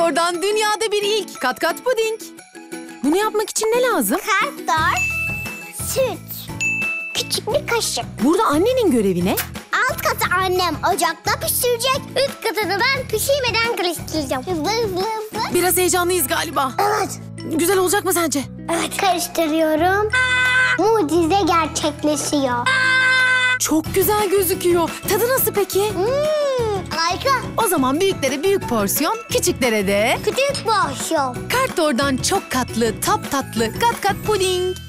oradan dünyada bir ilk. Kat kat puding. Bunu yapmak için ne lazım? Kartlar, süt, küçük bir kaşık. Burada annenin görevi ne? Alt katı annem ocakta pişirecek. Üst katını ben pişirmeden karıştıracağım. Hızlı hızlı hızlı. Biraz heyecanlıyız galiba. Evet. Güzel olacak mı sence? Evet. Karıştırıyorum. Mucize gerçekleşiyor. Çok güzel gözüküyor. Tadı nasıl peki? Harika. O zaman büyüklere büyük porsiyon, küçüklere de... Küçük porsiyon. Kartdor'dan çok katlı, tap tatlı, kat kat puding.